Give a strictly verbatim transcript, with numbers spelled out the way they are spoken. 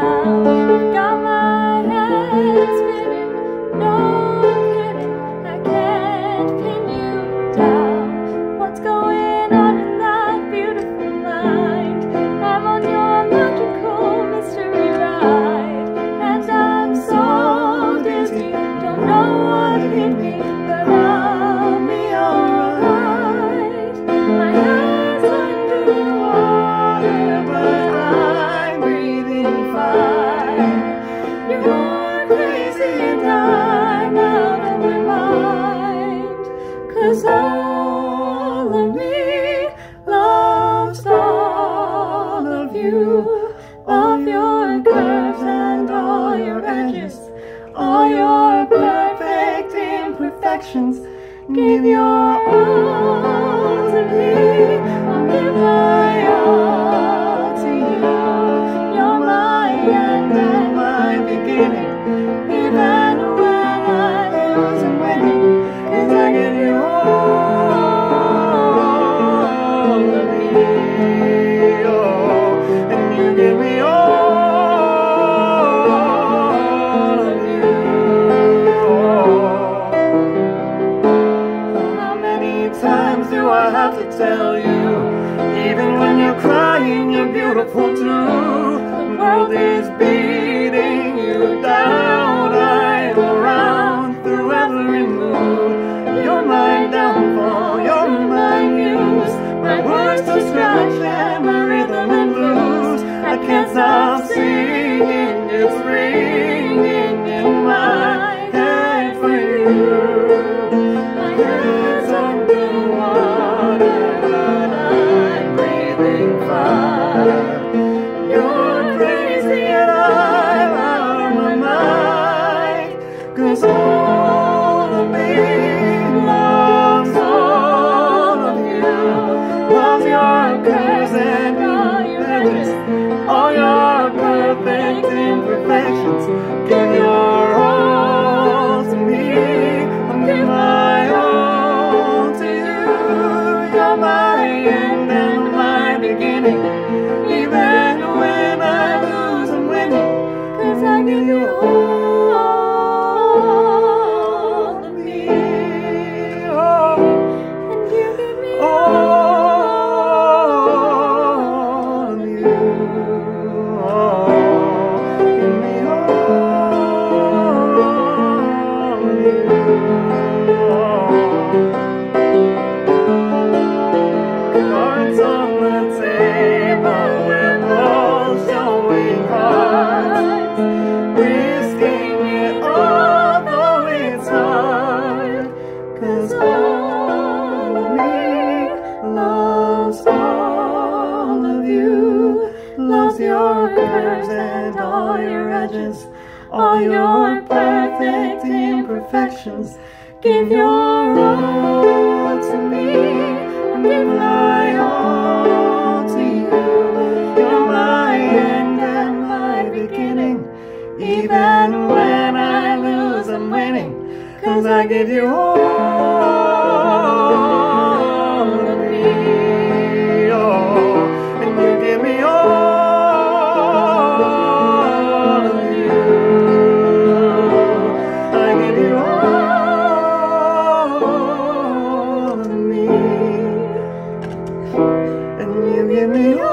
now. Got my head spinning, no kidding, I can't pin you down. What's going on in that beautiful mind? I'm on your magical mystery ride, and I'm so dizzy, don't know what hit me, but I'll be alright. My head's underwater, but I'm breathing fine. You're crazy and I'm out of my mind, 'cause all of me loves all of you. All your curves and all your edges, all your perfect imperfections. Give your all to me, I'll give my all to you. You're my end and my beginning, even when I lose I'm winning, 'cause I give you all of me, oh, and you give me all of you. How many times do I have to tell you, even when you're crying, you're beautiful too. The world is beating you down, I'm around through every mood. You're my downfall, you're my muse, my words to scratch and my rhythm and blues. I can't stop singing, it's ringing in my head for you. My head's underwater, but I'm breathing fire. You're crazy and I'm out of my mind, 'cause all of me loves all of you. Loves your curves and all your edges, all your perfect imperfections. Give your all to me, I'll give my all to you. You're my end and my beginning, even when I lose I'm winning, 'cause I give you all of me, oh, and you give me all of you, oh, give me all of you, oh. Cards on the table, we're both showing cards, risking it all though it's hard, 'cause all of me loves all of you. Loves your curves and all your edges, all your perfect imperfections. Give your all to me, I'll give my all to you. You're my end and my beginning, even when I lose I'm winning, 'cause I give you all of me, oh, and you give me all of you. I give you all of me, and you give me all